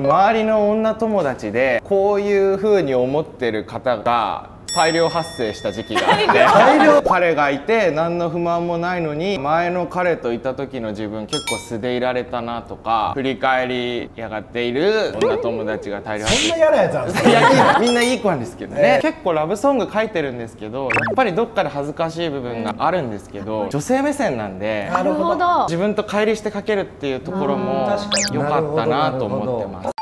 周りの女友達でこういう風に思ってる方が大量発生した時期があって彼がいて何の不満もないのに前の彼といた時の自分結構素でいられたなとか振り返りやがっている女友達が大量発生そんな嫌なやつなんですか？ いやみんないい子なんですけどね、結構ラブソング書いてるんですけどやっぱりどっかで恥ずかしい部分があるんですけど女性目線なんでなるほど。 自分と乖離して書けるっていうところも良かったなと思ってます。